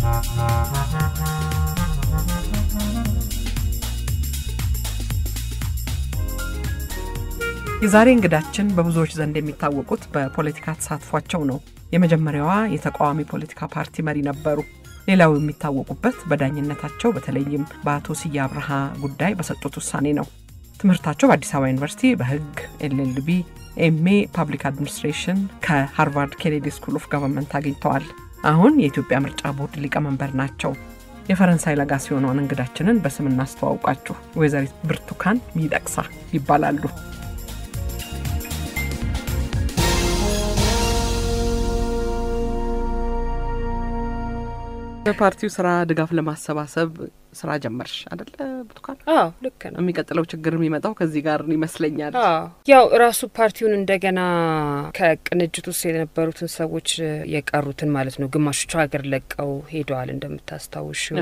የዛሬ እንግዳችን በብዙዎች ዘንድ የሚታወቁት በፖለቲካ ተሳትፏቸው ነው። የመጀመሪያዋ የተቃዋሚ ፖለቲካ ፓርቲ መሪ ነበሩ። ሌላው የሚታወቁበት በዳኝነታቸው በተለይም በአቶ ስዬ አብርሃ ጉዳይ በሰጡት ውሳኔ ነው። ትምህርታቸው በአዲስ አበባ ዩኒቨርሲቲ በህግ ኤልኤልቢ ኤምኤ ፐብሊክ አድሚኒስትሬሽን ከሃርቫርድ ኬኔዲ ስኩል ኦፍ ገቨርንመንት አግኝተዋል። አሁን የኢትዮጵያ ምርጫ ቦርድ ሊቀመንበር ናቸው። የፈረንሳይ ለጋሲ ሆነውን እንግዳችንን በስም እናስተዋውቃችሁ። ወይዘሪት ብርቱካን ሚደቅሳ ይባላሉ። በፓርቲው ስራ ድጋፍ ለማሰባሰብ ስራ ጀመርሽ አይደል ብርቱካን? ልክ ነው። የሚቀጥለው ችግር የሚመጣው ከዚህ ጋር ይመስለኛል። ያው ራሱ ፓርቲውን እንደገና ከቅንጅት ውስጥ የነበሩትን ሰዎች የቀሩትን ማለት ነው ግማሾቹ ሀገር ለቀው ሄደዋል እንደምታስታውሽው።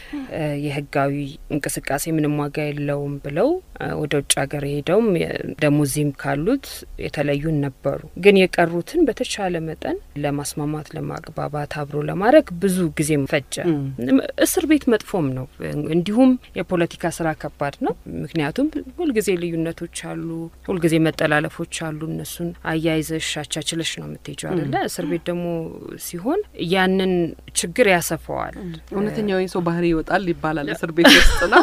የህጋዊ እንቅስቃሴ ምንም ዋጋ የለውም ብለው ወደ ውጭ ሀገር ሄደውም ደሞዚም ካሉት የተለዩን ነበሩ። ግን የቀሩትን በተቻለ መጠን ለማስማማት ለማግባባት አብሮ ለማድረግ ብዙ ጊዜ ፈጀ። እስር ቤት መጥፎም ነው። እንዲሁም የፖለቲካ ስራ ከባድ ነው። ምክንያቱም ሁሉ ጊዜ ልዩነቶች አሉ፣ ሁሉ ጊዜ መጠላለፎች አሉ። እነሱን አያይዘሽ አቻችለሽ ነው የምትሄጂው አይደለ? እስር ቤት ደግሞ ሲሆን ያንን ችግር ያሰፋዋል። እውነተኛው የሰው ባህሪ ይወጣል ይባላል እስር ቤት ውስጥ ነው።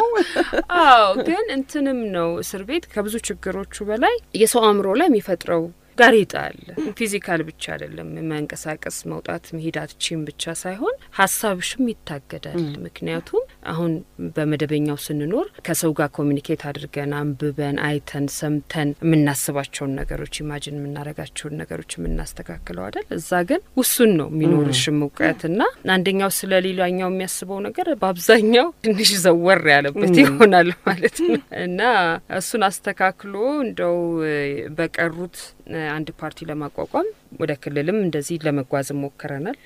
ግን እንትንም ነው እስር ቤት ከብዙ ችግሮቹ በላይ የሰው አእምሮ ላይ የሚፈጥረው ጋሬጣ አለ። ፊዚካል ብቻ አይደለም፣ መንቀሳቀስ መውጣት መሄዳትቺም ብቻ ሳይሆን ሐሳብሽም ይታገዳል። ምክንያቱም አሁን በመደበኛው ስንኖር ከሰው ጋር ኮሙኒኬት አድርገን አንብበን አይተን ሰምተን የምናስባቸው ነገሮች ኢማጂን የምናረጋቸው ነገሮች የምናስተካክለው አይደል? እዛ ግን ውሱን ነው የሚኖርሽ ሙቀትና አንደኛው ስለሌላኛው የሚያስበው ነገር በአብዛኛው ትንሽ ዘወር ያለበት ይሆናል ማለት ነው። እና እሱን አስተካክሎ እንደው በቀሩት አንድ ፓርቲ ለማቋቋም ወደ ክልልም እንደዚህ ለመጓዝ ሞክረናል።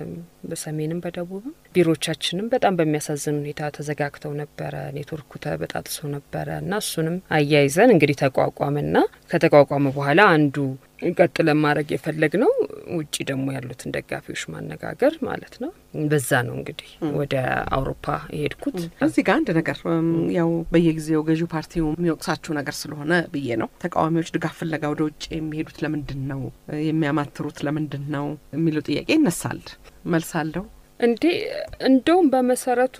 በሰሜንም በደቡብም ቢሮቻችንም በጣም በሚያሳዝን ሁኔታ ተዘጋግተው ነበር። ኔትወርኩ ተበጣጥሶ ነበር እና እሱንም አያይዘን እንግዲህ ተቋቋመና ከተቋቋመ በኋላ አንዱ እንቀጥል ማድረግ የፈለግነው ውጪ ደግሞ ያሉትን ደጋፊዎች ማነጋገር ማለት ነው። በዛ ነው እንግዲህ ወደ አውሮፓ የሄድኩት። እዚህ ጋር አንድ ነገር ያው በየጊዜው ገዢው ፓርቲው የሚወቅሳቸው ነገር ስለሆነ ብዬ ነው። ተቃዋሚዎች ድጋፍ ፍለጋ ወደ ውጪ የሚሄዱት ለምንድን ነው? የሚያማትሩት ለምንድን ነው የሚለው ጥያቄ ይነሳል። መልስ አለው እንዴ? እንደውም በመሰረቱ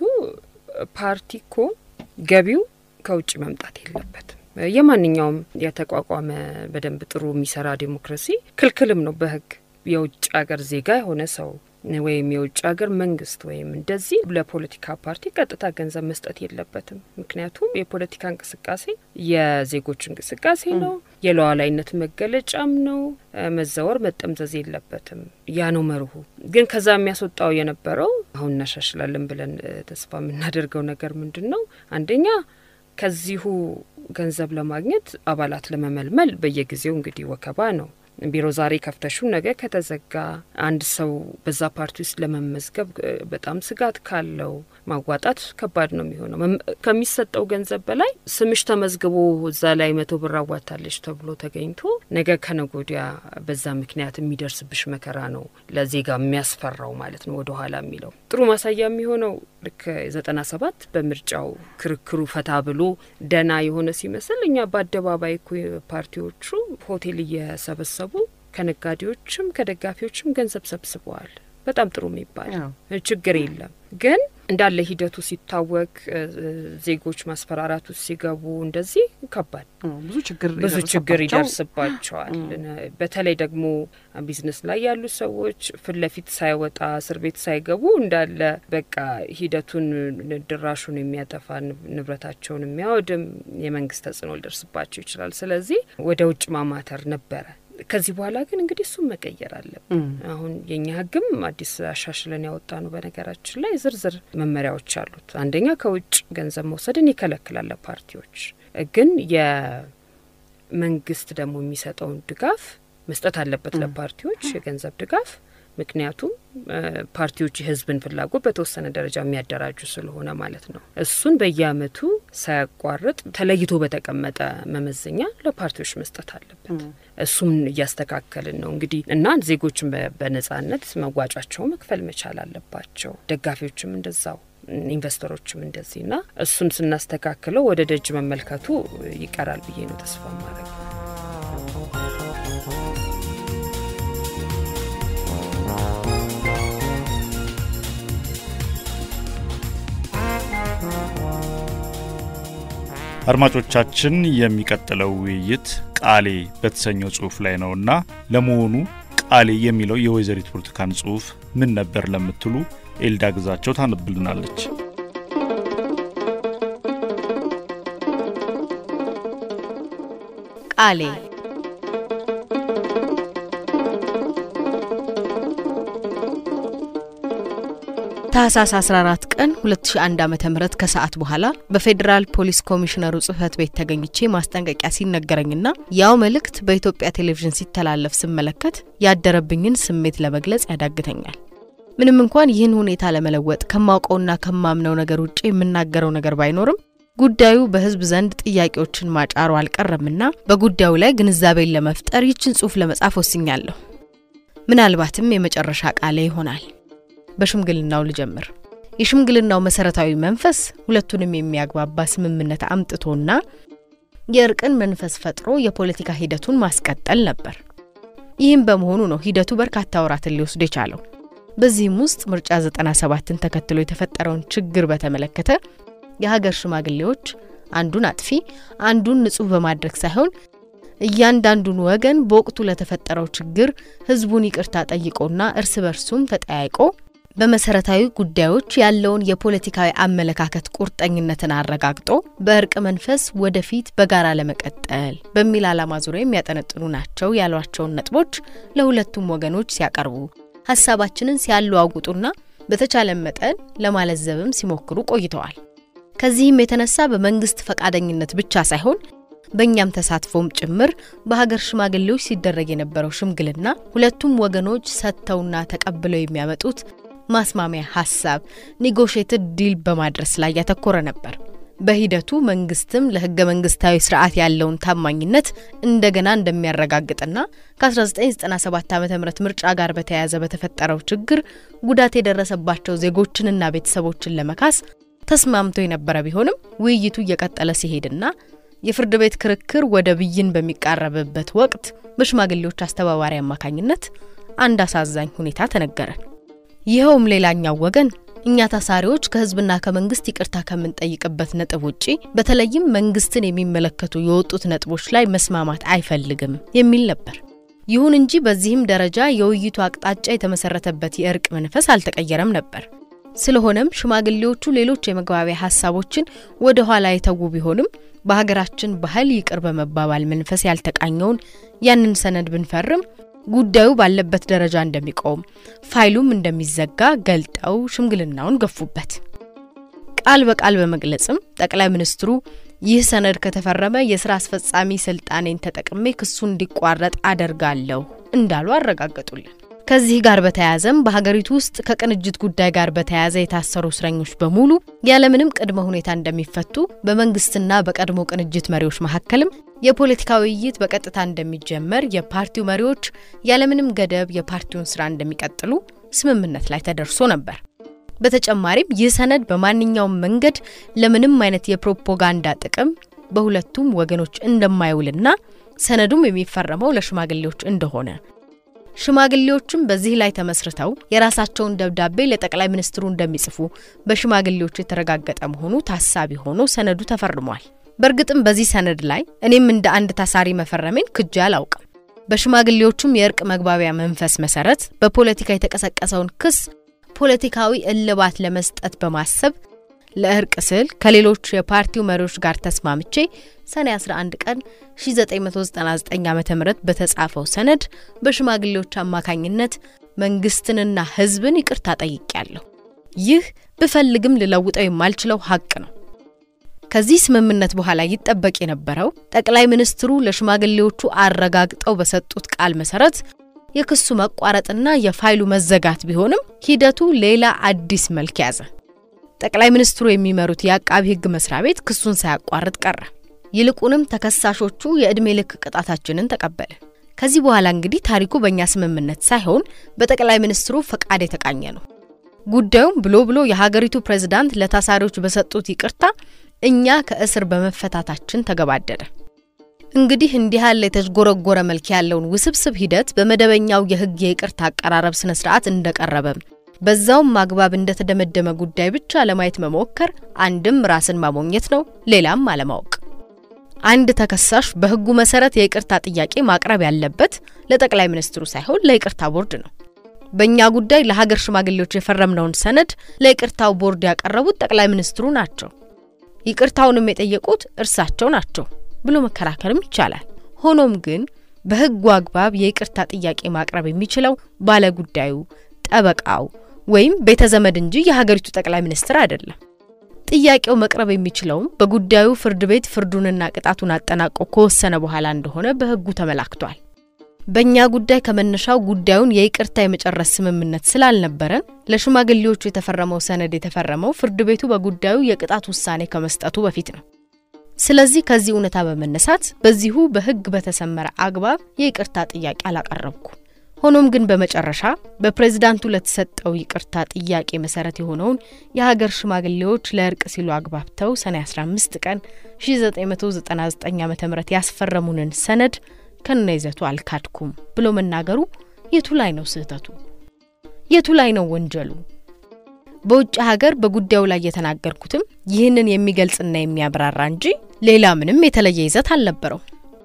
ፓርቲኮ ገቢው ከውጪ መምጣት የለበትም። የማንኛውም የተቋቋመ በደንብ ጥሩ የሚሰራ ዲሞክራሲ ክልክልም ነው በህግ። የውጭ ሀገር ዜጋ የሆነ ሰው ወይም የውጭ ሀገር መንግስት ወይም እንደዚህ ለፖለቲካ ፓርቲ ቀጥታ ገንዘብ መስጠት የለበትም። ምክንያቱም የፖለቲካ እንቅስቃሴ የዜጎች እንቅስቃሴ ነው፣ የሉዓላዊነት መገለጫም ነው። መዘወር መጠምዘዝ የለበትም። ያ ነው መርሁ። ግን ከዛ የሚያስወጣው የነበረው አሁን እናሻሽላለን ብለን ተስፋ የምናደርገው ነገር ምንድነው? አንደኛ ከዚሁ ገንዘብ ለማግኘት አባላት ለመመልመል በየጊዜው እንግዲህ ወከባ ነው። ቢሮ ዛሬ ከፍተሹ ነገ ከተዘጋ አንድ ሰው በዛ ፓርቲ ውስጥ ለመመዝገብ በጣም ስጋት ካለው ማዋጣት ከባድ ነው የሚሆነው። ከሚሰጠው ገንዘብ በላይ ስምሽ ተመዝግቦ እዛ ላይ 100 ብር አዋጣለሽ ተብሎ ተገኝቶ ነገ ከነጎዲያ በዛ ምክንያት የሚደርስብሽ መከራ ነው ለዜጋ የሚያስፈራው ማለት ነው ወደ ኋላ የሚለው። ጥሩ ማሳያ የሚሆነው ልክ 97 በምርጫው ክርክሩ ፈታ ብሎ ደና የሆነ ሲመስል እኛ በአደባባይ ፓርቲዎቹ ሆቴል እየሰበሰቡ ከነጋዴዎችም ከደጋፊዎችም ገንዘብ ሰብስበዋል። በጣም ጥሩ የሚባል ችግር የለም። ግን እንዳለ ሂደቱ ሲታወቅ ዜጎች ማስፈራራቱ ሲገቡ እንደዚህ ከባድ ብዙ ችግር ይደርስባቸዋል። በተለይ ደግሞ ቢዝነስ ላይ ያሉ ሰዎች ፍለፊት ሳይወጣ እስር ቤት ሳይገቡ እንዳለ በቃ ሂደቱን ድራሹን የሚያጠፋ ንብረታቸውን የሚያወድም የመንግስት ተጽዕኖ ሊደርስባቸው ይችላል። ስለዚህ ወደ ውጭ ማማተር ነበረ። ከዚህ በኋላ ግን እንግዲህ እሱ መቀየር አለብን። አሁን የኛ ህግም አዲስ አሻሽለን ያወጣ ነው። በነገራችን ላይ ዝርዝር መመሪያዎች አሉት። አንደኛ ከውጭ ገንዘብ መውሰድን ይከለክላል ፓርቲዎች። ግን የመንግስት ደግሞ የሚሰጠውን ድጋፍ መስጠት አለበት ለፓርቲዎች የገንዘብ ድጋፍ። ምክንያቱም ፓርቲዎች የህዝብን ፍላጎት በተወሰነ ደረጃ የሚያደራጁ ስለሆነ ማለት ነው። እሱን በየአመቱ ሳያቋርጥ ተለይቶ በተቀመጠ መመዘኛ ለፓርቲዎች መስጠት አለበት። እሱም እያስተካከልን ነው እንግዲህ እና ዜጎችን በነጻነት መዋጫቸው መክፈል መቻል አለባቸው። ደጋፊዎችም እንደዛው ኢንቨስተሮችም እንደዚህና እሱን ስናስተካክለው ወደ ደጅ መመልከቱ ይቀራል ብዬ ነው ተስፋ ማድረግ። አድማጮቻችን የሚቀጥለው ውይይት ቃሌ በተሰኘው ጽሁፍ ላይ ነውና ለመሆኑ ቃሌ የሚለው የወይዘሪት ብርቱካን ጽሁፍ ምን ነበር ለምትሉ ኤልዳ ግዛቸው ታነብልናለች። ቃሌ ታህሳስ 14 ቀን 2001 ዓ.ም ከሰዓት በኋላ በፌደራል ፖሊስ ኮሚሽነሩ ጽህፈት ቤት ተገኝቼ ማስጠንቀቂያ ሲነገረኝና ያው መልእክት በኢትዮጵያ ቴሌቪዥን ሲተላለፍ ስመለከት ያደረብኝን ስሜት ለመግለጽ ያዳግተኛል። ምንም እንኳን ይህን ሁኔታ ለመለወጥ ከማውቀውና ከማምነው ነገር ውጪ የምናገረው ነገር ባይኖርም ጉዳዩ በህዝብ ዘንድ ጥያቄዎችን ማጫሩ አልቀረምና በጉዳዩ ላይ ግንዛቤን ለመፍጠር ይችን ጽሁፍ ለመጻፍ ወስኛለሁ። ምናልባትም የመጨረሻ ቃሌ ይሆናል። በሽምግልናው ልጀምር። የሽምግልናው መሰረታዊ መንፈስ ሁለቱንም የሚያግባባ ስምምነት አምጥቶና የእርቅን መንፈስ ፈጥሮ የፖለቲካ ሂደቱን ማስቀጠል ነበር። ይህም በመሆኑ ነው ሂደቱ በርካታ ወራትን ሊወስድ የቻለው። በዚህም ውስጥ ምርጫ 97ን ተከትሎ የተፈጠረውን ችግር በተመለከተ የሀገር ሽማግሌዎች አንዱን አጥፊ አንዱን ንጹህ በማድረግ ሳይሆን እያንዳንዱን ወገን በወቅቱ ለተፈጠረው ችግር ህዝቡን ይቅርታ ጠይቆና እርስ በርሱም ተጠያይቆ በመሰረታዊ ጉዳዮች ያለውን የፖለቲካዊ አመለካከት ቁርጠኝነትን አረጋግጦ በእርቅ መንፈስ ወደፊት በጋራ ለመቀጠል በሚል ዓላማ ዙሪያ የሚያጠነጥኑ ናቸው ያሏቸውን ነጥቦች ለሁለቱም ወገኖች ሲያቀርቡ ሐሳባችንን ሲያለዋውጡና በተቻለ መጠን ለማለዘብም ሲሞክሩ ቆይተዋል። ከዚህም የተነሳ በመንግስት ፈቃደኝነት ብቻ ሳይሆን በእኛም ተሳትፎም ጭምር በሀገር ሽማግሌዎች ሲደረግ የነበረው ሽምግልና ሁለቱም ወገኖች ሰጥተውና ተቀብለው የሚያመጡት ማስማሚያ ሐሳብ ኔጎሺየትድ ዲል በማድረስ ላይ ያተኮረ ነበር። በሂደቱ መንግስትም ለህገ መንግስታዊ ስርዓት ያለውን ታማኝነት እንደገና እንደሚያረጋግጥና ከ1997 ዓ.ም ምርጫ ጋር በተያያዘ በተፈጠረው ችግር ጉዳት የደረሰባቸው ዜጎችንና ቤተሰቦችን ለመካስ ተስማምቶ የነበረ ቢሆንም ውይይቱ እየቀጠለ ሲሄድና የፍርድ ቤት ክርክር ወደ ብይን በሚቃረብበት ወቅት በሽማግሌዎች አስተባባሪ አማካኝነት አንድ አሳዛኝ ሁኔታ ተነገረ። ይሄውም ሌላኛው ወገን እኛ ታሳሪዎች ከህዝብና ከመንግስት ይቅርታ ከመንጠይቅበት ነጥብ ውጪ በተለይም መንግስትን የሚመለከቱ የወጡት ነጥቦች ላይ መስማማት አይፈልግም የሚል ነበር። ይሁን እንጂ በዚህም ደረጃ የውይይቱ አቅጣጫ የተመሰረተበት የእርቅ መንፈስ አልተቀየረም ነበር። ስለሆነም ሽማግሌዎቹ ሌሎች የመግባቢያ ሐሳቦችን ወደ ኋላ የተው ቢሆንም በሀገራችን ባህል ይቅር በመባባል መንፈስ ያልተቃኘውን ያንን ሰነድ ብንፈርም ጉዳዩ ባለበት ደረጃ እንደሚቆም ፋይሉም እንደሚዘጋ ገልጠው ሽምግልናውን ገፉበት። ቃል በቃል በመግለጽም ጠቅላይ ሚኒስትሩ ይህ ሰነድ ከተፈረመ የሥራ አስፈጻሚ ስልጣኔን ተጠቅሜ ክሱ እንዲቋረጥ አደርጋለሁ እንዳሉ አረጋግጡልን። ከዚህ ጋር በተያያዘም በሀገሪቱ ውስጥ ከቅንጅት ጉዳይ ጋር በተያያዘ የታሰሩ እስረኞች በሙሉ ያለምንም ቅድመ ሁኔታ እንደሚፈቱ በመንግስትና በቀድሞ ቅንጅት መሪዎች መካከልም የፖለቲካ ውይይት በቀጥታ እንደሚጀመር የፓርቲው መሪዎች ያለምንም ገደብ የፓርቲውን ስራ እንደሚቀጥሉ ስምምነት ላይ ተደርሶ ነበር። በተጨማሪም ይህ ሰነድ በማንኛውም መንገድ ለምንም አይነት የፕሮፓጋንዳ ጥቅም በሁለቱም ወገኖች እንደማይውልና ሰነዱም የሚፈረመው ለሽማግሌዎች እንደሆነ ሽማግሌዎችም በዚህ ላይ ተመስርተው የራሳቸውን ደብዳቤ ለጠቅላይ ሚኒስትሩ እንደሚጽፉ በሽማግሌዎች የተረጋገጠ መሆኑ ታሳቢ ሆኖ ሰነዱ ተፈርሟል። በርግጥም በዚህ ሰነድ ላይ እኔም እንደ አንድ ታሳሪ መፈረሜን ክጄ አላውቅም። በሽማግሌዎቹም የእርቅ መግባቢያ መንፈስ መሰረት በፖለቲካ የተቀሰቀሰውን ክስ ፖለቲካዊ እልባት ለመስጠት በማሰብ ለእርቅ ስል ከሌሎች የፓርቲው መሪዎች ጋር ተስማምቼ ሰኔ 11 ቀን 1999 ዓ.ም በተጻፈው ሰነድ በሽማግሌዎች አማካኝነት መንግስትንና ህዝብን ይቅርታ ጠይቄያለሁ። ይህ በፈልግም ልለውጠው የማልችለው ሀቅ ነው። ከዚህ ስምምነት በኋላ ይጠበቅ የነበረው ጠቅላይ ሚኒስትሩ ለሽማግሌዎቹ አረጋግጠው በሰጡት ቃል መሰረት የክሱ መቋረጥና የፋይሉ መዘጋት ቢሆንም ሂደቱ ሌላ አዲስ መልክ ያዘ። ጠቅላይ ሚኒስትሩ የሚመሩት የአቃቢ ህግ መስሪያ ቤት ክሱን ሳያቋርጥ ቀረ። ይልቁንም ተከሳሾቹ የእድሜ ልክ ቅጣታችንን ተቀበለ። ከዚህ በኋላ እንግዲህ ታሪኩ በእኛ ስምምነት ሳይሆን በጠቅላይ ሚኒስትሩ ፈቃድ የተቃኘ ነው። ጉዳዩም ብሎ የሀገሪቱ ፕሬዝዳንት ለታሳሪዎች በሰጡት ይቅርታ እኛ ከእስር በመፈታታችን ተገባደደ። እንግዲህ እንዲህ ያለ የተዝጎረጎረ መልክ ያለውን ውስብስብ ሂደት በመደበኛው የህግ የይቅርታ አቀራረብ ስነ ስርዓት እንደቀረበ በዛውም ማግባብ እንደተደመደመ ጉዳይ ብቻ ለማየት መሞከር አንድም ራስን ማሞኘት ነው፣ ሌላም አለማወቅ። አንድ ተከሳሽ በህጉ መሰረት የይቅርታ ጥያቄ ማቅረብ ያለበት ለጠቅላይ ሚኒስትሩ ሳይሆን ለይቅርታ ቦርድ ነው። በእኛ ጉዳይ ለሀገር ሽማግሌዎች የፈረምነውን ሰነድ ለይቅርታው ቦርድ ያቀረቡት ጠቅላይ ሚኒስትሩ ናቸው። ይቅርታውንም የጠየቁት እርሳቸው ናቸው ብሎ መከራከርም ይቻላል። ሆኖም ግን በህጉ አግባብ የይቅርታ ጥያቄ ማቅረብ የሚችለው ባለጉዳዩ፣ ጠበቃው ወይም ቤተዘመድ እንጂ የሀገሪቱ ጠቅላይ ሚኒስትር አይደለም። ጥያቄው መቅረብ የሚችለው በጉዳዩ ፍርድ ቤት ፍርዱንና ቅጣቱን አጠናቆ ከወሰነ በኋላ እንደሆነ በህጉ ተመላክቷል። በእኛ ጉዳይ ከመነሻው ጉዳዩን የይቅርታ የመጨረስ ስምምነት ስላልነበረን ለሽማግሌዎቹ የተፈረመው ሰነድ የተፈረመው ፍርድ ቤቱ በጉዳዩ የቅጣት ውሳኔ ከመስጠቱ በፊት ነው። ስለዚህ ከዚህ እውነታ በመነሳት በዚሁ በህግ በተሰመረ አግባብ የይቅርታ ጥያቄ አላቀረብኩ። ሆኖም ግን በመጨረሻ በፕሬዝዳንቱ ለተሰጠው ይቅርታ ጥያቄ መሰረት የሆነውን የሀገር ሽማግሌዎች ለእርቅ ሲሉ አግባብተው ሰኔ 15 ቀን 1999 ዓ.ም ያስፈረሙንን ሰነድ ከነይዘቱ አልካድኩም ብሎ መናገሩ የቱ ላይ ነው ስህተቱ? የቱ ላይ ነው ወንጀሉ? በውጭ ሀገር በጉዳዩ ላይ የተናገርኩትም ይህንን የሚገልጽና የሚያብራራ እንጂ ሌላ ምንም የተለየ ይዘት አልነበረው።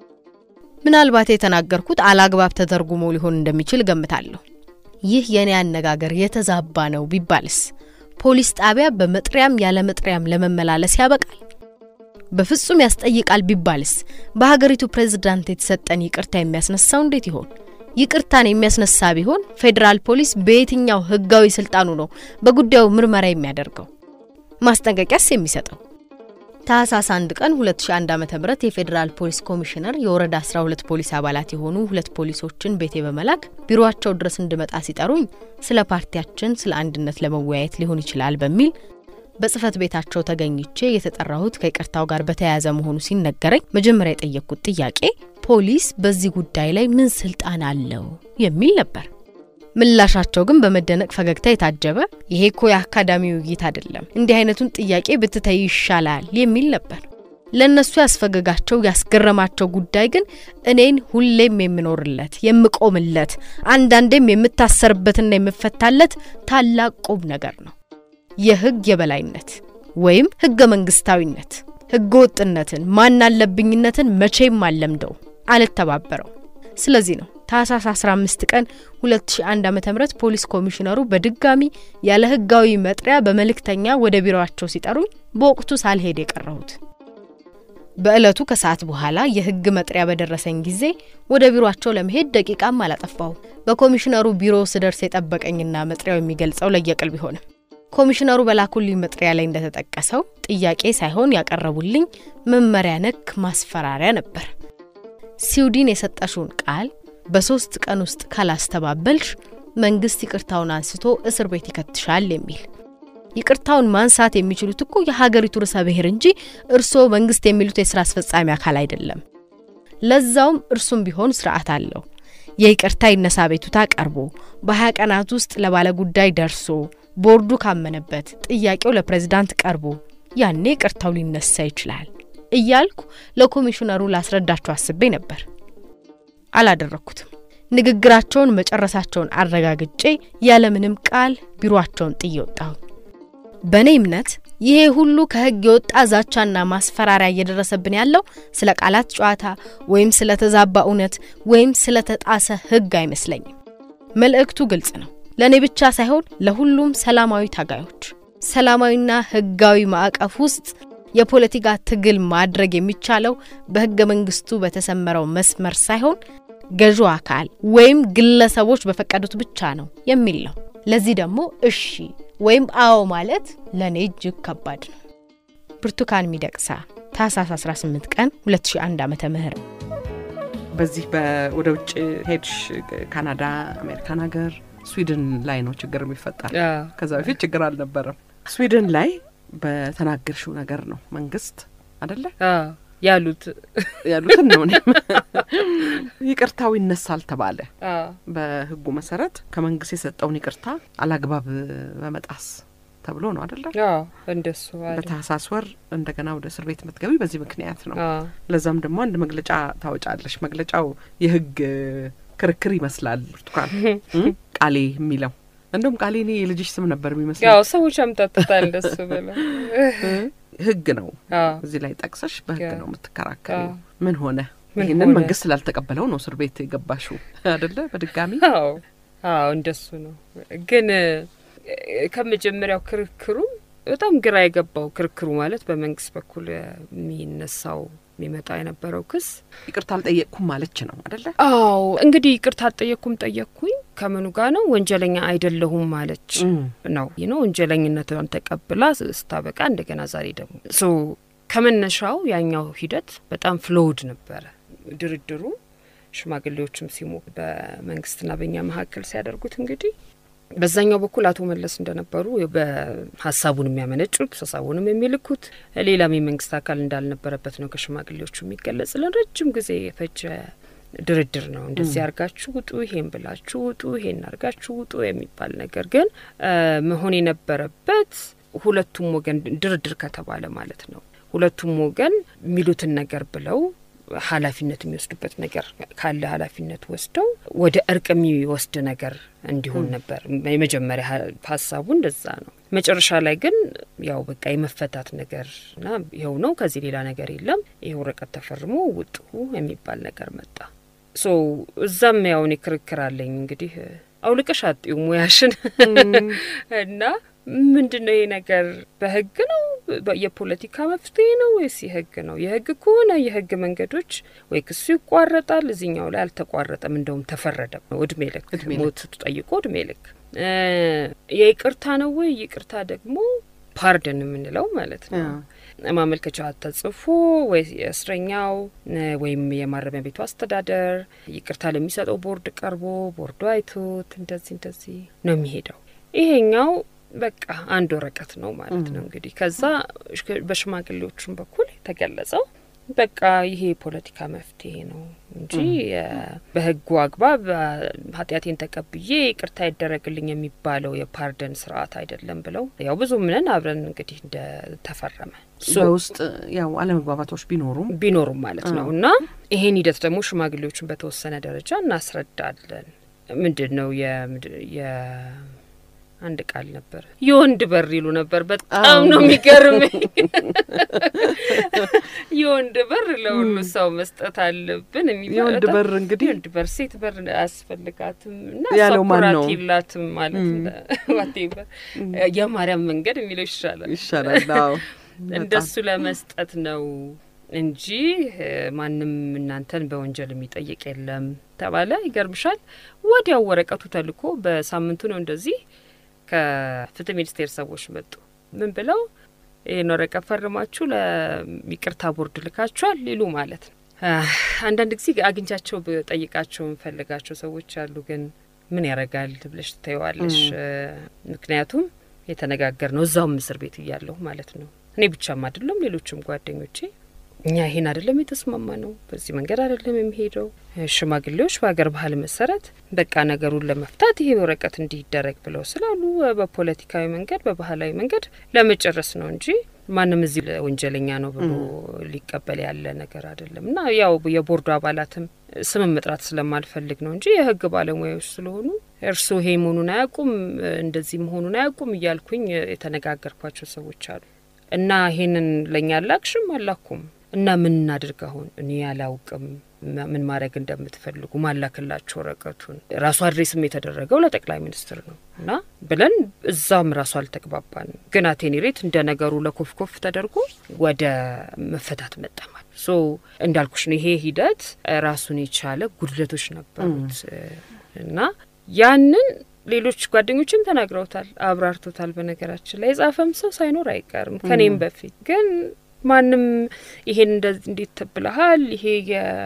ምናልባት የተናገርኩት አላግባብ ተተርጉሞ ሊሆን እንደሚችል ገምታለሁ። ይህ የኔ አነጋገር የተዛባ ነው ቢባልስ? ፖሊስ ጣቢያ በመጥሪያም ያለ መጥሪያም ለመመላለስ ያበቃል? በፍጹም ያስጠይቃል ቢባልስ? በሀገሪቱ ፕሬዝዳንት የተሰጠን ይቅርታ የሚያስነሳው እንዴት ይሆን? ይቅርታን የሚያስነሳ ቢሆን ፌደራል ፖሊስ በየትኛው ህጋዊ ስልጣኑ ነው በጉዳዩ ምርመራ የሚያደርገው? ማስጠንቀቂያስ የሚሰጠው? ታህሳስ 1 ቀን 2001 ዓ.ም የፌደራል ፖሊስ ኮሚሽነር የወረዳ 12 ፖሊስ አባላት የሆኑ 2 ፖሊሶችን ቤቴ በመላክ ቢሮአቸው ድረስ እንድመጣ ሲጠሩኝ ስለ ፓርቲያችን ስለ አንድነት ለመወያየት ሊሆን ይችላል በሚል በጽፈት ቤታቸው ተገኝቼ የተጠራሁት ከይቅርታው ጋር በተያያዘ መሆኑ ሲነገረኝ መጀመሪያ የጠየቅኩት ጥያቄ ፖሊስ በዚህ ጉዳይ ላይ ምን ስልጣን አለው የሚል ነበር። ምላሻቸው ግን በመደነቅ ፈገግታ የታጀበ ይሄ እኮ የአካዳሚው ውይይት አይደለም፣ እንዲህ አይነቱን ጥያቄ ብትተይ ይሻላል የሚል ነበር። ለነሱ ያስፈገጋቸው ያስገረማቸው ጉዳይ ግን እኔን ሁሌም የምኖርለት የምቆምለት አንዳንዴም የምታሰርበትና የምፈታለት ታላቅ ቁም ነገር ነው። የህግ የበላይነት ወይም ህገ መንግስታዊነት። ህገ ወጥነትን ማናለብኝነትን መቼም አለምደው አልተባበረው። ስለዚህ ነው ታህሳስ 15 ቀን 2001 ዓ.ም ፖሊስ ኮሚሽነሩ በድጋሚ ያለ ህጋዊ መጥሪያ በመልእክተኛ ወደ ቢሮአቸው ሲጠሩኝ በወቅቱ ሳልሄድ የቀረሁት። በእለቱ ከሰዓት በኋላ የህግ መጥሪያ በደረሰኝ ጊዜ ወደ ቢሮአቸው ለመሄድ ደቂቃም አላጠፋው። በኮሚሽነሩ ቢሮ ስደርስ የጠበቀኝና መጥሪያው የሚገልጸው ለየቅል ቢሆንም ኮሚሽነሩ በላኩልኝ መጥሪያ ላይ እንደተጠቀሰው ጥያቄ ሳይሆን ያቀረቡልኝ መመሪያ ነክ ማስፈራሪያ ነበር። ስዊድን የሰጠሽውን ቃል በ3 ቀን ውስጥ ካላስተባበልሽ መንግስት ይቅርታውን አንስቶ እስር ቤት ይከትሻል የሚል። ይቅርታውን ማንሳት የሚችሉት እኮ የሀገሪቱ ርዕሰ ብሔር እንጂ እርሶ መንግስት የሚሉት የሥራ አስፈጻሚ አካል አይደለም። ለዛውም እርሱም ቢሆን ስርዓት አለው። የይቅርታ ይነሳ ቤቱታ ቀርቦ በ20 ቀናት ውስጥ ለባለ ጉዳይ ደርሶ ቦርዱ ካመነበት ጥያቄው ለፕሬዝዳንት ቀርቦ ያኔ ይቅርታው ሊነሳ ይችላል እያልኩ ለኮሚሽነሩ ላስረዳቸው አስቤ ነበር። አላደረኩትም። ንግግራቸውን መጨረሳቸውን አረጋግጬ ያለ ምንም ቃል ቢሮአቸውን ጥየወጣሁ። በኔ እምነት ይሄ ሁሉ ከህግ የወጣ ዛቻና ማስፈራሪያ እየደረሰብን ያለው ስለ ቃላት ጨዋታ ወይም ስለ ተዛባ እውነት ወይም ስለ ተጣሰ ህግ አይመስለኝም። መልእክቱ ግልጽ ነው። ለኔ ብቻ ሳይሆን ለሁሉም ሰላማዊ ታጋዮች። ሰላማዊና ህጋዊ ማዕቀፍ ውስጥ የፖለቲካ ትግል ማድረግ የሚቻለው በህገ መንግስቱ በተሰመረው መስመር ሳይሆን ገዢው አካል ወይም ግለሰቦች በፈቀዱት ብቻ ነው የሚል ነው። ለዚህ ደግሞ እሺ ወይም አዎ ማለት ለኔ እጅግ ከባድ ነው። ብርቱካን ሚደቅሳ ታህሳስ 18 ቀን 2001 ዓ.ም በዚህ ወደ ውጭ ሄድሽ ካናዳ አሜሪካን ሀገር ስዊድን ላይ ነው ችግር የሚፈጠር ከዛ በፊት ችግር አልነበረም ስዊድን ላይ በተናገርሽው ነገር ነው መንግስት አይደለ ያሉት ነው ይቅርታው ይነሳል ተባለ በህጉ መሰረት ከመንግስት የሰጠውን ይቅርታ አላግባብ በመጣስ ተብሎ ነው አይደለ እንደሱ አይደል በታህሳስ ወር እንደገና ወደ እስር ቤት መትገቢ በዚህ ምክንያት ነው ለዛም ደግሞ አንድ መግለጫ ታወጫለሽ መግለጫው የህግ ክርክር ይመስላል ብርቱካን ቃሌ የሚለው እንደውም ቃሌ እኔ የልጅሽ ስም ነበር የሚመስለው ያው ሰዎች አምጣጣታል እንደሱ ብለው ህግ ነው እዚህ ላይ ጠቅሰሽ በህግ ነው የምትከራከሪው ምን ሆነ ይሄንን መንግስት ስላልተቀበለው ነው እስር ቤት የገባሽው አይደለ በድጋሚ አዎ እንደሱ ነው ግን ከመጀመሪያው ክርክሩ በጣም ግራ የገባው ክርክሩ ማለት በመንግስት በኩል የሚነሳው የሚመጣ የነበረው ክስ ይቅርታ አልጠየቅኩም ማለች ነው አይደለ አዎ እንግዲህ ይቅርታ አልጠየቅኩኝ ከመኑ ጋር ነው ወንጀለኛ አይደለሁም ማለች ነው ወንጀለኝነቷን ተቀብላ ስታበቃ እንደገና ዛሬ ደግሞ ከመነሻው ያኛው ሂደት በጣም ፍሎድ ነበር ድርድሩ ሽማግሌዎችም ሲሙ በመንግስትና በእኛ መካከል ሲያደርጉት እንግዲህ በዛኛው በኩል አቶ መለስ እንደነበሩ በሐሳቡን የሚያመነጩት ሐሳቡንም የሚልኩት ሌላም የመንግስት አካል እንዳልነበረበት ነው ከሽማግሌዎቹ የሚገለጽልን ረጅም ጊዜ የፈጀ ድርድር ነው እንደዚህ አርጋችሁ ውጡ ይሄን ብላችሁ ውጡ ይሄን አርጋችሁ ውጡ የሚባል ነገር ግን መሆን የነበረበት ሁለቱም ወገን ድርድር ከተባለ ማለት ነው ሁለቱም ወገን የሚሉትን ነገር ብለው ኃላፊነት የሚወስዱበት ነገር ካለ ኃላፊነት ወስደው ወደ እርቅ የሚወስድ ነገር እንዲሆን ነበር የመጀመሪያ ሐሳቡ እንደዛ ነው መጨረሻ ላይ ግን ያው በቃ የመፈታት ነገርና ይሄው ነው ከዚህ ሌላ ነገር የለም ይሄው ወረቀት ተፈርሞ ውጡ የሚባል ነገር መጣ እዛም ያው ክርክር አለኝ እንግዲህ አውልቀሽ አጥዩ ሙያሽን እና ምንድነው ይሄ ነገር በህግ ነው የፖለቲካ መፍትሄ ነው ወይስ የህግ ነው የህግ ከሆነ የህግ መንገዶች ወይ ክሱ ይቋረጣል እዚህኛው ላይ አልተቋረጠም እንደውም ተፈረደ ነው እድሜ ልክ ሞት ተጠይቆ እድሜ ልክ የይቅርታ ነው ወይ ይቅርታ ደግሞ ፓርደን የምንለው ማለት ነው ማመልከቻ ተጽፎ ወይ እስረኛው ወይም የማረሚያ ቤቱ አስተዳደር ይቅርታ ለሚሰጠው ቦርድ ቀርቦ ቦርዱ አይቶት እንደዚህ ነው የሚሄደው ይሄኛው በቃ አንድ ወረቀት ነው ማለት ነው እንግዲህ ከዛ በሽማግሌዎቹም በኩል ተገለጸው በቃ ይሄ ፖለቲካ መፍትሄ ነው እንጂ በህጉ አግባብ ኃጢያቴን ተቀብዬ ይቅርታ ይደረግልኝ የሚባለው የፓርደን ስርዓት አይደለም ብለው ያው ብዙ ምንን አብረን እንግዲህ እንደ ተፈረመ በውስጥ ያው አለመግባባቶች ቢኖሩም ማለት ነውና ይሄን ሂደት ደግሞ ሽማግሌዎቹን በተወሰነ ደረጃ እናስረዳለን ምንድነው አንድ ቃል ነበር የወንድ በር ይሉ ነበር በጣም ነው የሚገርመኝ የወንድ በር ለሁሉ ሰው መስጠት አለብን የሚባለው የወንድ በር እንግዲህ የወንድ በር ሴት በር አያስፈልጋትም እና ያለው ማን ነው ይላትም ማለት ዋቴቨር የማርያም መንገድ የሚለው ይሻላል አዎ እንደሱ ለመስጠት ነው እንጂ ማንንም እናንተን በወንጀል የሚጠይቅ የለም ተባለ ይገርምሻል ወዲያው ወረቀቱ ተልኮ በሳምንቱ ነው እንደዚህ ከፍትህ ሚኒስቴር ሰዎች መጡ ምን ብለው ወረቀት ፈርማችሁ ለይቅርታ ቦርድ ልካችኋል ሊሉ ማለት ነው አንዳንድ ጊዜ አግኝቻቸው በጠይቃቸው ፈልጋቸው ሰዎች አሉ ግን ምን ያረጋል ብለሽ ታዩዋለሽ ምክንያቱም የተነጋገርነው እዛው እስር ቤት ይያለው ማለት ነው እኔ ብቻም አይደለም ሌሎችም ጓደኞቼ እኛ ይሄን አይደለም የተስማማነው በዚህ መንገድ አይደለም የሚሄደው ሽማግሌዎች በአገር ባህል መሰረት በቃ ነገሩን ለመፍታት ይሄ ወረቀት እንዲደረግ ብለው ስላሉ በፖለቲካዊ መንገድ በባህላዊ መንገድ ለመጨረስ ነው እንጂ ማንም እዚህ ወንጀለኛ ነው ብሎ ሊቀበል ያለ ነገር አይደለምና ያው የቦርዱ አባላትም ስም መጥራት ስለማልፈልግ ነው እንጂ የህግ ባለሙያዎች ስለሆኑ እርሱ ይሄ መሆኑን አያውቁም እንደዚህ መሆኑን አያውቁም ይያልኩኝ የተነጋገርኳቸው ሰዎች አሉ እና ይሄንን ለኛ አላክሽም አላኩም እና ምን እናድርጋው እኔ ያላውቅም ምን ማድረግ እንደምትፈልጉ ማላክላችሁ ወረቀቱን ራሱ አድሬስም የተደረገው ለጠቅላይ ሚኒስትር ነው እና ብለን እዛም ራሱ አልተግባባን ግን አቴኒሬት እንደነገሩ ለኮፍኮፍ ተደርጎ ወደ መፈታት መጣማል እንዳልኩሽ ነው ይሄ ሂደት ራሱን የቻለ ጉድለቶች ነበሩት እና ያንን ሌሎች ጓደኞችም ተናግረውታል አብራርቶታል በነገራችን ላይ ጻፈም ሰው ሳይኖር አይቀርም ከኔም በፊት ግን ማንም ይሄን እንዴት ተብለሃል ይሄ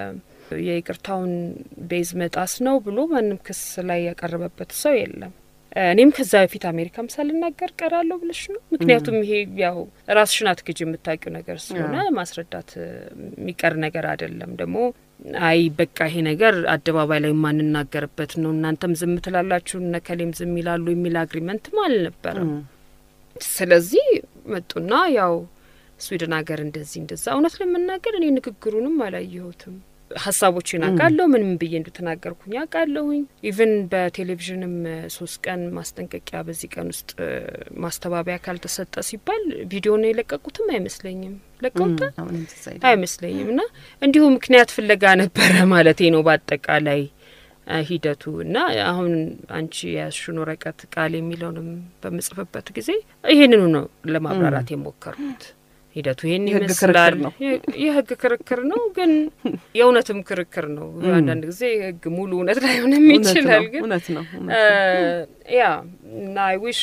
የይቅርታውን ቤዝ መጣስ ነው ብሎ ማንም ክስ ላይ ያቀረበበት ሰው የለም። እኔም ከዛ በፊት አሜሪካም ሳልናገር ቀራለሁ ብለሽ ነው። ምክንያቱም ይሄ ያው ራስሽን አትክጂ የምታውቂው ነገር ስለሆነ ማስረዳት የሚቀር ነገር አይደለም። ደግሞ አይ በቃ ይሄ ነገር አደባባይ ላይ ማንናገርበት ነው እናንተም ዝም ትላላችሁ ነከሌም ዝም ይላሉ የሚል አግሪመንት ማለት ነበር። ስለዚህ መጡና ያው ስዊድን ሀገር እንደዛ እውነት ለመናገር እኔ ንግግሩንም አላየሁትም። ሐሳቦችን አቃለው ምንም ብዬ እንደተናገርኩኝ አቃለሁኝ። ኢቭን በቴሌቪዥንም 3 ቀን ማስጠንቀቂያ በዚህ ቀን ውስጥ ማስተባበያ ካልተሰጠ ሲባል ቪዲዮ ነው የለቀቁትም አይመስለኝም። ለቀውታ አይመስለኝምና እንዲሁ ምክንያት ፍለጋ ነበር ማለቴ ነው በአጠቃላይ ሂደቱ። እና አሁን አንቺ ያሽኑ ወረቀት ቃል የሚለውንም በመጽፈበት ጊዜ ይሄንኑ ነው ለማብራራት የሞከርኩት። ሂደቱ ይሄን ይመስላል። የህግ ክርክር ነው ግን የእውነትም ክርክር ነው። አንዳንድ ጊዜ ህግ ሙሉ እውነት ላይሆን ይችላል ግን እውነት ነው። ያ እና አይ ዊሽ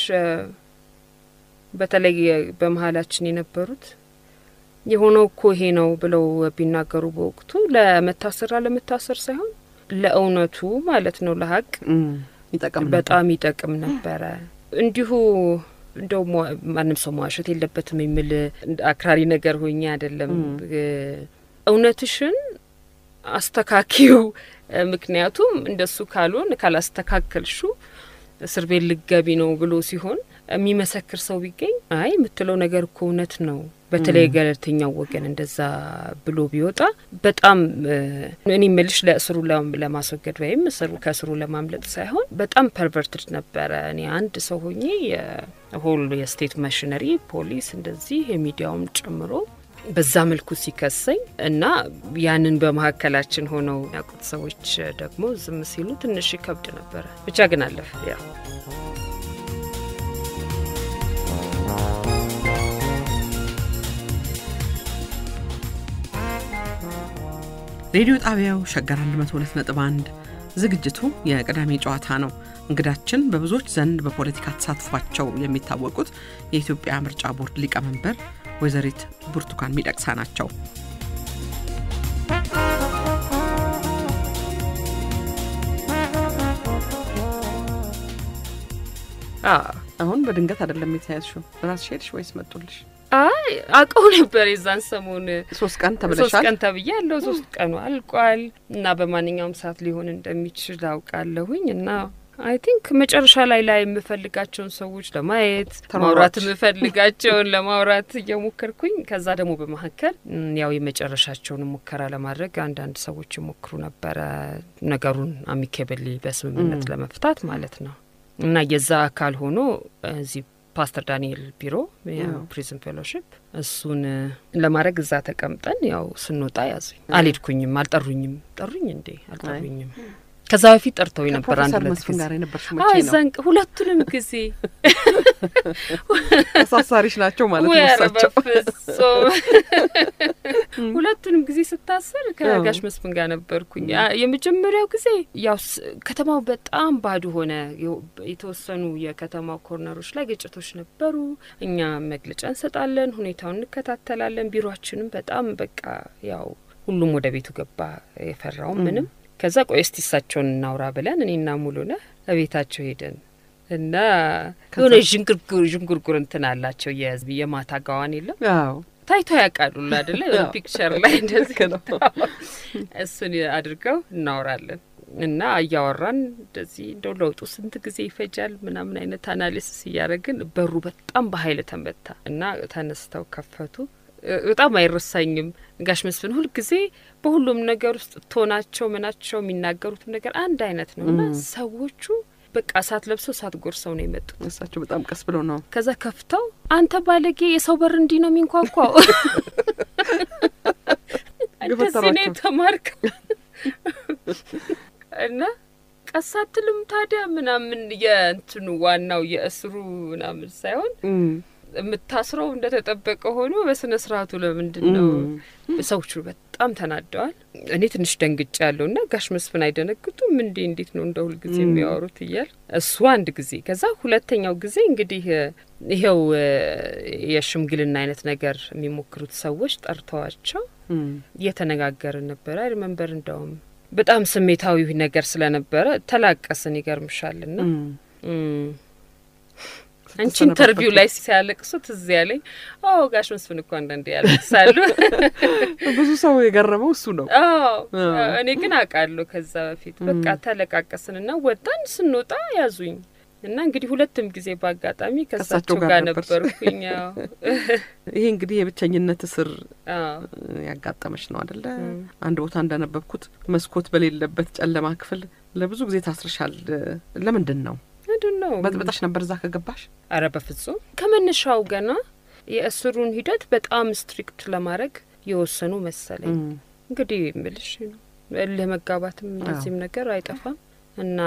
በተለይ በመሃላችን የነበሩት የሆነው እኮ ይሄ ነው ብለው ቢናገሩ በወቅቱ ለመታሰር ሳይሆን ለእውነቱ ማለት ነው ለሀቅ በጣም ይጠቅም ነበረ። እንዲሁ እንደው ማንም ሰው ማዋሸት የለበትም የሚል አክራሪ ነገር ሆኜ አይደለም። እውነትሽን አስተካክዩ። ምክንያቱም እንደሱ ካላስተካከልሹ እስር ቤት ልገቢ ነው ብሎ ሲሆን የሚመሰክር ሰው ቢገኝ አይ የምትለው ነገር እኮ እውነት ነው በተለይ ገለልተኛው ወገን እንደዛ ብሎ ቢወጣ በጣም እኔ መልሽ ለእስሩ ለማስወገድ ወይም ከእስሩ ለማምለጥ ሳይሆን በጣም ፐርቨርትድ ነበረ። እኔ አንድ ሰው ሆኜ የሆል የስቴት ማሽነሪ ፖሊስ እንደዚህ የሚዲያውም ጨምሮ በዛ መልኩ ሲከሰኝ እና ያንን በመሐከላችን ሆነው ያቁት ሰዎች ደግሞ ዝም ሲሉ ትንሽ ይከብድ ነበር። ብቻ ግን አለፈ ያ ሬዲዮ ጣቢያው ሸገር 102.1 ዝግጅቱ የቅዳሜ ጨዋታ ነው። እንግዳችን በብዙዎች ዘንድ በፖለቲካ ተሳትፏቸው የሚታወቁት የኢትዮጵያ ምርጫ ቦርድ ሊቀመንበር ወይዘሪት ብርቱካን ሚደቅሳ ናቸው። አሁን በድንገት አይደለም የተያዝሽው ራስሽ ሄድሽ ወይስ መጡልሽ? አይ አቀው ነበር የዛን ሰሞን 3 ቀን ተብለሻል። 3 ቀን ተብያለሁ። 3 ቀኑ አልቋል እና በማንኛውም ሰዓት ሊሆን እንደሚችል አውቃለሁኝ እና አይ ቲንክ መጨረሻ ላይ የምፈልጋቸውን ሰዎች ለማየት ማውራት የምፈልጋቸውን ለማውራት እየሞከርኩኝ ከዛ ደግሞ በመሐከል ያው የመጨረሻቸውን ሙከራ ለማድረግ አንዳንድ ሰዎች ይሞክሩ ነበር ነገሩን አሚኬብሊ በስምምነት ለመፍታት ማለት ነው። እና የዛ አካል ሆኖ እዚህ ፓስተር ዳንኤል ቢሮ የፕሪዝን ፌሎሺፕ እሱን ለማድረግ እዛ ተቀምጠን ያው ስንወጣ ያዙኝ። አልሄድኩኝም። ጠሩኝ እንዴ አልጠሩኝም። ከዛ በፊት ጠርተውኝ ነበር አንድ ለተከሰ ጋር የነበርሽ መቼ ነው? ዘንቅ ሁለቱንም ጊዜ አሳሳሪሽ ናቸው ማለት ነው። ሁለቱንም ጊዜ ስታሰር ከጋሽ መስፍን ጋር ነበርኩኝ። የመጀመሪያው ጊዜ ያው ከተማው በጣም ባዶ ሆነ። የተወሰኑ የከተማው ኮርነሮች ላይ ግጭቶች ነበሩ። እኛ መግለጫ እንሰጣለን፣ ሁኔታውን እንከታተላለን። ቢሮአችንም በጣም በቃ ያው ሁሉም ወደ ቤቱ ገባ የፈራው ምንም። ከዛ ቆይስቲ እሳቸውን እናውራ ብለን እኔና ሙሉነህ ለቤታቸው ሄደን እና የሆነ ዥንጉርጉር እንትን አላቸው የማታ ጋዋን የለም ታይቶ ያቃሉ አይደለ ፒክቸር ላይ እንደዚህ ነው። እሱን አድርገው እናወራለን እና እያወራን እንደዚህ እንደው ለውጡ ስንት ጊዜ ይፈጃል ምናምን አይነት አናሊሲስ እያደረግን በሩ በጣም በኃይል ተመታ እና ተነስተው ከፈቱ። በጣም አይረሳኝም። ጋሽ መስፍን ሁሉ ጊዜ በሁሉም ነገር ውስጥ ቶናቸው ምናቸው የሚናገሩት ነገር አንድ አይነት ነውና ሰዎቹ በቃ ሳት ለብሰው ሳት ጎርሰው ነው የመጡት። እሳቸው በጣም ቀስ ብለው ነው ከዛ ከፍተው አንተ ባለጌ የሰው በር እንዲ ነው የሚንኳኳው እንደዚህ ነው ተማርክ እና ቀሳትልም ታዲያ ምናምን የእንትኑ ዋናው የእስሩ ምናምን ሳይሆን የምታስረው እንደተጠበቀ ሆኖ በስነ ስርዓቱ ለምንድነው ሰዎቹ በጣም ተናደዋል። እኔ ትንሽ ደንግጫለሁና ጋሽ መስፍን አይደነግጡም እንዴት ነው እንደሁል ጊዜ የሚያወሩት ይያል እሱ አንድ ጊዜ ከዛ ሁለተኛው ጊዜ እንግዲህ ይሄው የሽምግልና አይነት ነገር የሚሞክሩት ሰዎች ጠርተዋቸው እየተነጋገርን ነበር። አይ ሪመምበር እንደውም በጣም ስሜታዊ ነገር ስለነበረ ተላቀስን ይገርምሻልና አንቺ ኢንተርቪው ላይ ሲያለቅሱት እዚህ ያለኝ ጋሽ መስፍን እኮ አንዳንዴ ያለቅሳሉ። ብዙ ሰው የገረመው እሱ ነው። እኔ ግን አውቃለሁ ከዛ በፊት በቃ ተለቃቀስንና ወጣን። ስንወጣ ያዙኝ እና እንግዲህ ሁለቱም ጊዜ ባጋጣሚ ከሳቸው ጋር ነበርኩኝ። ይሄ እንግዲህ የብቸኝነት እስር ያጋጠመሽ ነው አይደለ? አንድ ቦታ እንደነበብኩት መስኮት በሌለበት ጨለማ ክፍል ለብዙ ጊዜ ታስርሻል። ለምንድን ነው? በጣም ነበር እዛ ከገባሽ? አረ በፍጹም ከመነሻው ገና የእስሩን ሂደት በጣም ስትሪክት ለማድረግ የወሰኑ መሰለኝ። እንግዲህ ምልሽ ለመጋባትም እንደዚህም ነገር አይጠፋም እና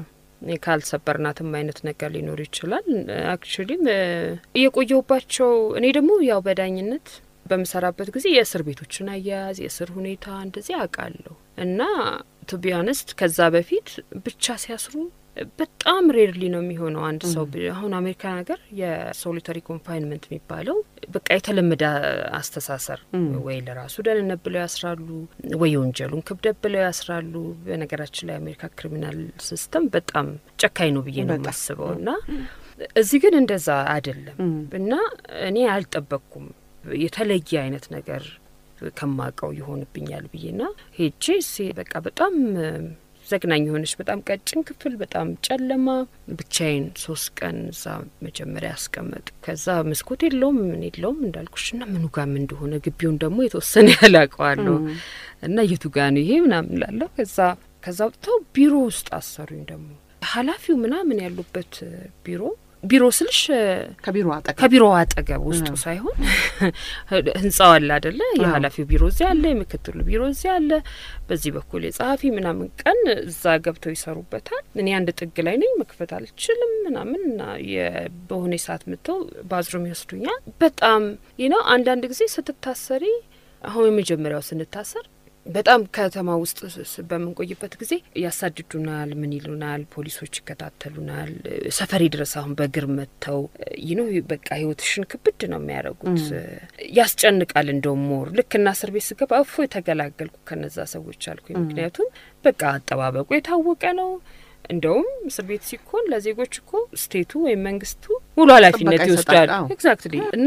ካልሰበርናትም አይነት ነገር ሊኖር ይችላል። አክቹሊ የቆየውባቸው እኔ ደግሞ ያው በዳኝነት በመሰራበት ጊዜ የእስር ቤቶችን አያያዝ የእስር ሁኔታ እንደዚህ አውቃለሁ እና ቱ ቢ ኦነስት ከዛ በፊት ብቻ ሲያስሩ በጣም ሬርሊ ነው የሚሆነው። አንድ ሰው አሁን አሜሪካ ሀገር የሶሊተሪ ኮንፋይንመንት የሚባለው በቃ የተለመደ አስተሳሰር ወይ ለራሱ ደህንነት ብለው ያስራሉ ወይ ወንጀሉን ክብደት ብለው ያስራሉ። በነገራችን ላይ አሜሪካ ክሪሚናል ሲስተም በጣም ጨካኝ ነው ብዬ ነው የማስበውና እዚህ ግን እንደዛ አይደለም እና እኔ አልጠበቅኩም የተለየ አይነት ነገር ከማቀው ይሆንብኛል ብዬና ሄጄ በቃ በጣም ዘግናኝ ሆነሽ በጣም ቀጭን ክፍል በጣም ጨለማ ብቻዬን 3 ቀን እዛ መጀመሪያ አስቀመጥ። ከዛ መስኮት የለውም ምን የለውም እንዳልኩሽና ምኑ ጋር ምን እንደሆነ ግቢውን ደግሞ የተወሰነ ያላቀዋለሁ እና የቱ ጋር ነው ይሄ ምናምን እላለሁ። ከዛ ወጥተው ቢሮ ውስጥ አሰሩኝ። ደግሞ ኃላፊው ምናምን ያሉበት ቢሮ ስልሽ ከቢሮ አጠገብ ውስጡ ሳይሆን ህንጻው አለ አይደለ? የኃላፊው ቢሮ እዚያ አለ፣ የምክትሉ ቢሮ እዚያ አለ፣ በዚህ በኩል የጸሐፊ ምናምን ቀን እዛ ገብተው ይሰሩበታል። እኔ አንድ ጥግ ላይ ነኝ፣ መክፈት አልችልም ምናምን እና በሆነ ሰዓት መጥተው ባዝሩም ይወስዱኛል። በጣም አንዳንድ ጊዜ ስትታሰሪ አሁን የመጀመሪያው ስንታሰር በጣም ከተማ ውስጥ በመንቆይበት ጊዜ ያሳድዱናል፣ ምን ይሉናል፣ ፖሊሶች ይከታተሉናል። ሰፈሪ ድረስ አሁን በእግር መጥተው በቃ ህይወትሽን ክብድ ነው የሚያደርጉት። ያስጨንቃል። እንደውም ሞር ልክና እስር ቤት ስገባ ተገላገልኩ ከነዛ ሰዎች አልኩኝ። ምክንያቱም በቃ አጠባበቁ የታወቀ ነው። እንደውም እስር ቤት ሲኮን ለዜጎች እኮ ስቴቱ ወይ መንግስቱ ሙሉ ኃላፊነት ይወስዳል። ኤግዛክትሊ እና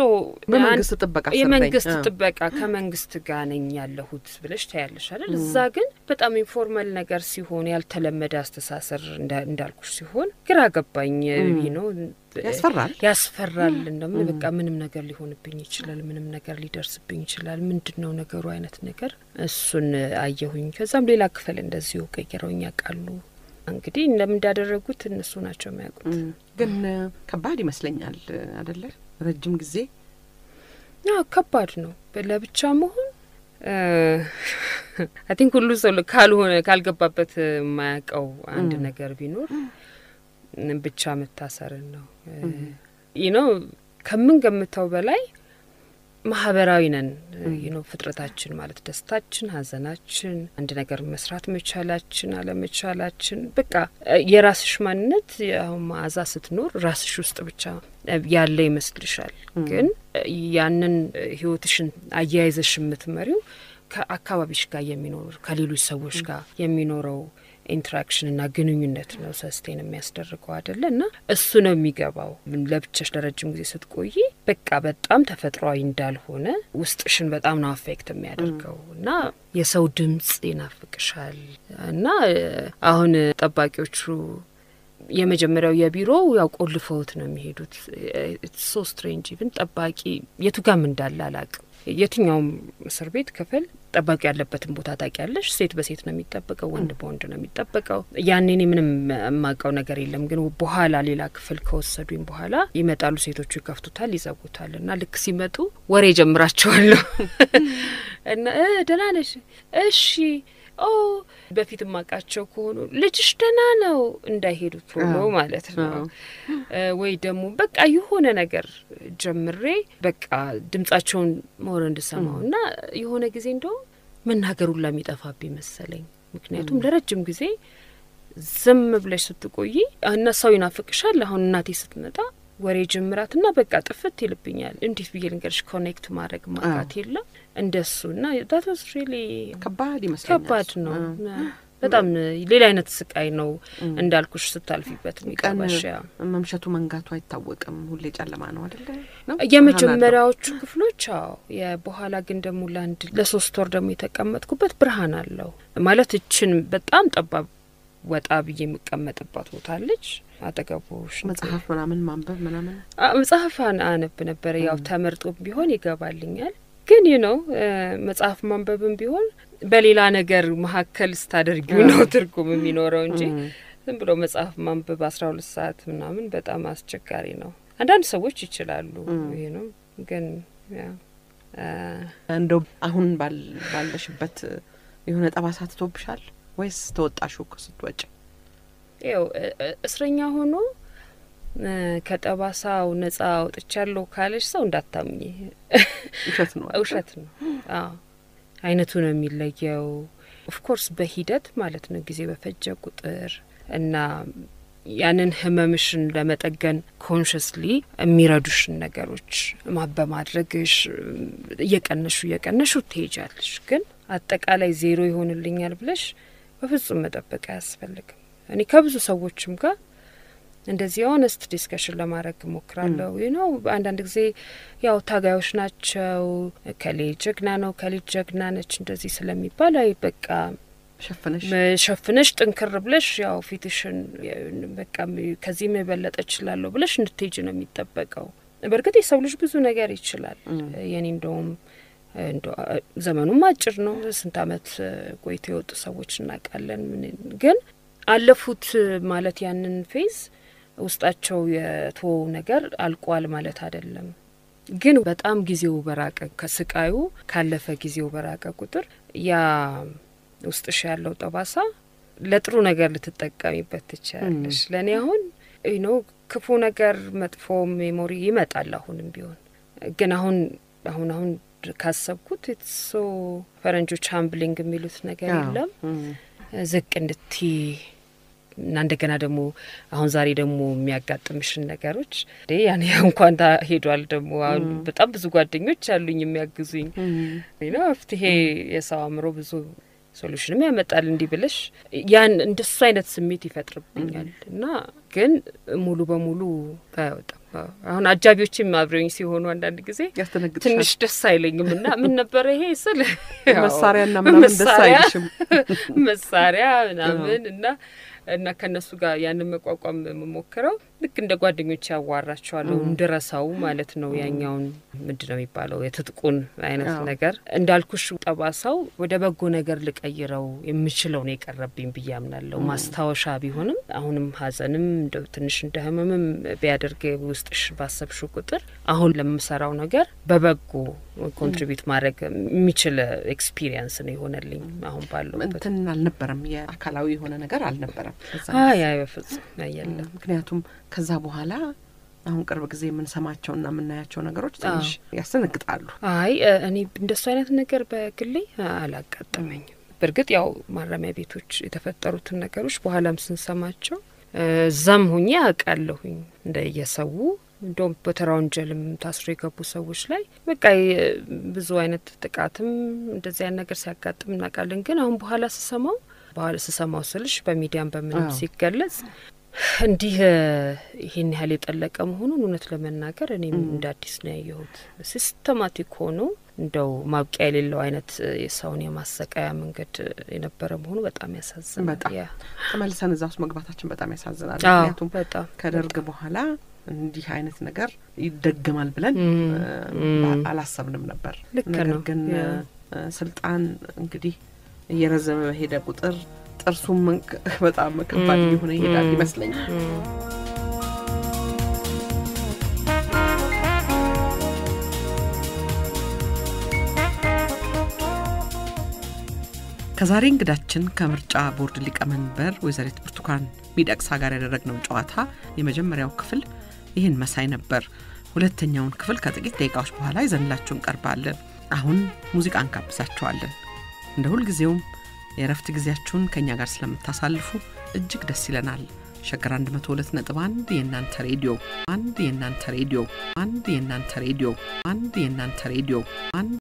የመንግስት ጥበቃ ከመንግስት ጋር ነኝ ያለሁት ብለሽ ታያለሽ አይደል? እዛ ግን በጣም ኢንፎርማል ነገር ሲሆን ያልተለመደ አስተሳሰር እንዳልኩሽ ሲሆን ግራ ገባኝ። ያስፈራል። እንደምን በቃ ምንም ነገር ሊሆንብኝ ይችላል፣ ምንም ነገር ሊደርስብኝ ይችላል፣ ምንድነው ነገሩ አይነት ነገር እሱን አየሁኝ። ከዛም ሌላ ክፍል እንደዚሁ ቀይረውኝ ያውቃሉ። እንግዲህ እንደምን እንዳደረጉት እነሱ ናቸው የሚያውቁት። ግን ከባድ ይመስለኛል አይደለ? ረጅም ጊዜ ከባድ ነው ለብቻ መሆን። አይ ቲንክ ሁሉ ሰው ካልገባበት የማያውቀው አንድ ነገር ቢኖር ብቻ መታሰርን ነው። ከምን ገምተው በላይ ማህበራዊ ነን። ፍጥረታችን ማለት ደስታችን፣ ሀዘናችን፣ አንድ ነገር መስራት መቻላችን፣ አለመቻላችን በቃ የራስሽ ማንነት አሁን ማዛ ስትኖር ራስሽ ውስጥ ብቻ ያለ ይመስልሻል። ግን ያንን ህይወትሽን አያይዘሽ የምትመሪው ከአካባቢሽ ጋር የሚኖር ከሌሎች ሰዎች ጋር የሚኖረው ኢንተራክሽን እና ግንኙነት ነው ሰስቴን የሚያስደርገው አይደለ? እና እሱ ነው የሚገባው። ለብቻሽ ለረጅም ጊዜ ስትቆይ በቃ በጣም ተፈጥሯዊ እንዳልሆነ ውስጥሽን በጣም ነው አፌክት የሚያደርገው እና የሰው ድምጽ ይናፍቅሻል። እና አሁን ጠባቂዎቹ የመጀመሪያው የቢሮ ያው ቆልፈውት ነው የሚሄዱት። ኢትስ ሶ ስትሬንጅ ኢቭን ጠባቂ የቱ ጋም እንዳለ አላቅም። የትኛውም እስር ቤት ክፍል ጠባቂ ያለበትን ቦታ ታውቂያለሽ። ሴት በሴት ነው የሚጠበቀው፣ ወንድ በወንድ ነው የሚጠበቀው። ያኔ ምንም የማውቀው ነገር የለም። ግን በኋላ ሌላ ክፍል ከወሰዱኝ በኋላ ይመጣሉ፣ ሴቶቹ ይከፍቱታል፣ ይዘጉታል እና ልክ ሲመጡ ወሬ ጀምራቸዋለሁ እና ደህና ነሽ? እሺ በፊት ማቃቸው ከሆኑ ልጅሽ ደና ነው እንዳይሄዱ ቶሎ ማለት ነው ወይ ደግሞ በቃ የሆነ ነገር ጀምሬ በቃ ድምጻቸውን ሞር እንድሰማውና የሆነ ጊዜ እንደው መናገሩን ለሚጠፋብኝ መሰለኝ ምክንያቱም ለረጅም ጊዜ ዝም ብለሽ ስትቆይ እና ሰው ይናፍቅሻል አሁን እናቴ ስትመጣ ወሬ ጀምራትና በቃ ጥፍት ይልብኛል እንዴት ብዬ ልንገርሽ ኮኔክት ማድረግ ማቃት የለም እንደሱና that was really ከባድ ይመስላል ከባድ ነው በጣም ሌላ አይነት ስቃይ ነው እንዳልኩሽ ስታልፊበት የሚቀበሽያ መምሸቱ መንጋቱ አይታወቅም ሁሌ ጨለማ ነው አይደል ነው የመጀመሪያዎቹ ክፍሎች የበኋላ ግን ደግሞ ለሶስት ወር ደግሞ የተቀመጥኩበት ብርሃን አለው ማለት እችን በጣም ጠባብ ወጣ ብዬ የምቀመጥባት ቦታ አለች አጠገቡሽ መጽሐፍ ምናምን ማንበብ ምናምን መጽሐፍ አነብ ነበር ያው ተመርጦ ቢሆን ይገባልኛል ግን መጽሐፍ ማንበብም ቢሆን በሌላ ነገር መሐከል ስታደርጊው ነው ትርጉም የሚኖረው እንጂ ዝም ብሎ መጽሐፍ ማንበብ 12 ሰዓት ምናምን በጣም አስቸጋሪ ነው አንዳንድ ሰዎች ይችላሉ ነው ግን እንደው አሁን ባለሽበት የሆነ ጠባሳ ተቶብሻል ወይስ ተወጣሹ ስትወጪ እስረኛ ሆኖ ከጠባሳው ነፃ ወጥቻለሁ ካለሽ ሰው እንዳታምኚ ውሸት ነው አይነቱ ነው የሚለየው ኦፍ ኮርስ በሂደት ማለት ነው ጊዜ በፈጀ ቁጥር እና ያንን ህመምሽን ለመጠገን ኮንሽስሊ የሚረዱሽ ነገሮች በማድረግሽ እየቀነሹ ትሄጃለሽ ግን አጠቃላይ ዜሮ ይሆንልኛል ብለሽ በፍጹም መጠበቅ አያስፈልግም እኔ ከብዙ ሰዎችም ጋር እንደዚህ ሆነስት ዲስከሽን ለማድረግ ሞክራለሁ አንዳንድ ጊዜ ያው ታጋዮች ናቸው ከሌጅ ጀግና ነው ከሌጅ ጀግና ነች እንደዚህ ስለሚባል አይ በቃ ሸፍነሽ ጥንክር ብለሽ ያው ፊትሽን በቃ ከዚህ መበለጥ እችላለሁ ብለሽ እንድትሄጂ ነው የሚጠበቀው በርግጥ የሰው ልጅ ብዙ ነገር ይችላል የኔ እንደውም ዘመኑም አጭር ነው ስንት አመት ቆይቶ የወጡ ሰዎች እናቃለን ግን አለፉት ማለት ያንን ፌዝ ውስጣቸው የተወው ነገር አልቋል ማለት አይደለም ግን በጣም ጊዜው በራቀ ከስቃዩ ካለፈ ጊዜው በራቀ ቁጥር ያ ውስጥሽ ያለው ጠባሳ ለጥሩ ነገር ልትጠቀሚበት ትችያለሽ ለኔ አሁን ክፉ ነገር መጥፎ ሜሞሪ ይመጣል አሁንም ቢሆን ግን አሁን ካሰብኩት ሶ ፈረንጆች ሃምብሊንግ የሚሉት ነገር የለም ዝቅ እንድቲ እና እንደገና ደግሞ አሁን ዛሬ ደግሞ የሚያጋጥምሽን ነገሮች ያኔ እንኳን ሄዷል ደግሞ አሁን በጣም ብዙ ጓደኞች አሉኝ የሚያግዙኝ መፍትሄ የሰው አእምሮ ብዙ ሶሉሽንም ያመጣል እንዲ ብለሽ ያን እንደሱ አይነት ስሜት ይፈጥርብኛል እና ግን ሙሉ በሙሉ አይወጣም አሁን አጃቢዎችም አብረውኝ ሲሆኑ አንዳንድ ጊዜ ትንሽ ደስ አይለኝምና ምን ነበር ይሄ ስለ መሳሪያና ምናምን ደስ አይልሽም መሳሪያ ምናምን እና ከነሱ ጋር ያንን መቋቋም መሞከረው ልክ እንደ ጓደኞች ያዋራቸዋለሁ እንደረሳው ማለት ነው ያኛውን ምንድነው የሚባለው የትጥቁን አይነት ነገር እንዳልኩሽ ጠባሳው ወደ በጎ ነገር ልቀይረው የምችለው ነው የቀረብኝ ብያምናለሁ ማስታወሻ ቢሆንም አሁንም ሀዘንም እንደው ትንሽ እንደህመምም ቢያደርግ ውስጥሽ ባሰብሽው ቁጥር አሁን ለምሰራው ነገር በበጎ ኮንትሪቢዩት ማድረግ የሚችል ኤክስፒሪየንስ ነው ይሆነልኝ አሁን ባለው እንትን አልነበረም የአካላዊ የሆነ ነገር አልነበረም ያ በፍጹም ያየለም ምክንያቱም ከዛ በኋላ አሁን ቅርብ ጊዜ የምንሰማቸውና የምናያቸው ነገሮች ትንሽ ያስነግጣሉ እኔ እንደሱ አይነት ነገር በግሌ አላጋጠመኝም በርግጥ ያው ማረሚያ ቤቶች የተፈጠሩትን ነገሮች በኋላም ስንሰማቸው ዘም ሆኜ አውቃለሁኝ እንደየሰው እንደውም በተራ ወንጀልም ታስሮ የገቡ ሰዎች ላይ በቃ ብዙ አይነት ጥቃትም እንደዚህ አይነት ነገር ሲያጋጥም እናውቃለን ግን አሁን በኋላ ስሰማው ስልሽ በሚዲያም በምንም ሲገለጽ እንዲህ ይሄን ያህል የጠለቀ መሆኑን እውነት ለመናገር እኔም እንደ አዲስ ነው ያየሁት ሲስተማቲክ ሆኖ እንደው ማብቂያ የሌለው አይነት የሰውን የማሰቃያ መንገድ የነበረ መሆኑ በጣም ያሳዝናል ተመልሰን እዛው መግባታችን በጣም ያሳዝናል ምክንያቱም ከደርግ በኋላ እንዲህ አይነት ነገር ይደገማል ብለን አላሰብንም ነበር ነገር ግን ስልጣን እንግዲህ እየረዘመ በሄደ ቁጥር ጥርሱም በጣም ከባድ የሆነ ይሄዳል ይመስለኛል ከዛሬ እንግዳችን ከምርጫ ቦርድ ሊቀመንበር ወይዘሪት ብርቱካን ሚደቅሳ ጋር ያደረግነው ጨዋታ የመጀመሪያው ክፍል ይህን መሳይ ነበር። ሁለተኛውን ክፍል ከጥቂት ደቂቃዎች በኋላ ይዘንላችሁ እንቀርባለን። አሁን ሙዚቃ እንጋብዛችኋለን። እንደ ሁል ጊዜውም የረፍት ጊዜያችሁን ከኛ ጋር ስለምታሳልፉ እጅግ ደስ ይለናል። ሸገር 102.1 የናንተ ሬዲዮ አንድ የናንተ ሬዲዮ